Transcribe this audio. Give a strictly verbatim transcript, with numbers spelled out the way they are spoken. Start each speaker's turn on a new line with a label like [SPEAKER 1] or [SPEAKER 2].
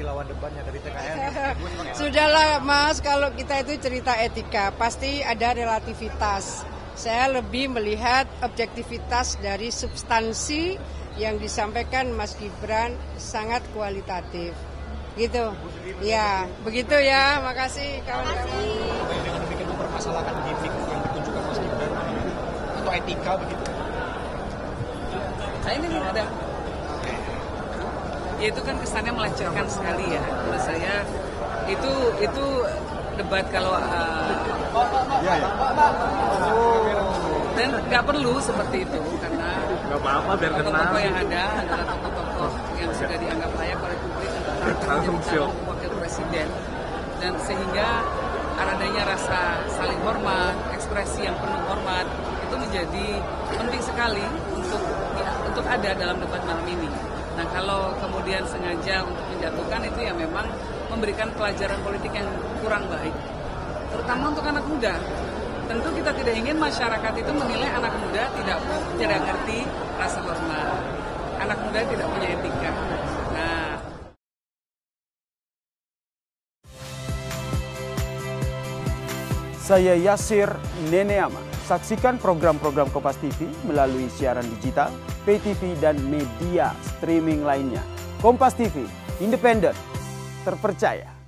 [SPEAKER 1] lawan debatnya dari T K N.
[SPEAKER 2] Sudahlah Mas, kalau kita itu cerita etika, pasti ada relativitas. Saya lebih melihat objektivitas dari substansi yang disampaikan Mas Gibran sangat kualitatif. Gitu. Ya, begitu ya. Makasih kawan-kawan.
[SPEAKER 1] Dengan demikian mempermasalahkan gimmick yang ditunjukkan Mas Gibran atau etika begitu.
[SPEAKER 3] Nah, ini nih ada. Ya itu kan kesannya melecehkan sekali ya. Menurut saya itu itu debat kalau uh,
[SPEAKER 1] Ya, ya.
[SPEAKER 3] dan nggak perlu seperti itu karena
[SPEAKER 4] nggak apa-apa biar kenal.
[SPEAKER 3] tokoh-tokoh yang ada adalah tokoh-tokoh yang sudah dianggap layak oleh publik untuk menjadi calon wakil presiden, dan sehingga adanya rasa saling hormat, ekspresi yang penuh hormat itu menjadi penting sekali untuk ya, untuk ada dalam debat malam ini. Nah, kalau kemudian sengaja untuk menjatuhkan itu ya memang memberikan pelajaran politik yang kurang baik, terutama untuk anak muda. Tentu kita tidak ingin masyarakat itu menilai anak muda tidak tidak ngerti rasa hormat, anak muda tidak punya etika. Nah,
[SPEAKER 5] saya Yasir Neneama. Saksikan program-program Kompas T V melalui siaran digital, pay T V, dan media streaming lainnya. Kompas T V, independen, terpercaya.